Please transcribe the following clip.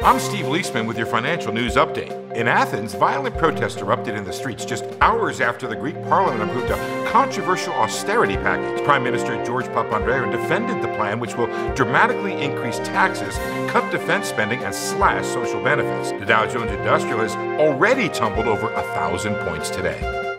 I'm Steve Leisman with your financial news update. In Athens, violent protests erupted in the streets just hours after the Greek parliament approved a controversial austerity package. Prime Minister George Papandreou defended the plan, which will dramatically increase taxes, cut defense spending, and slash social benefits. The Dow Jones Industrial has already tumbled over 1,000 points today.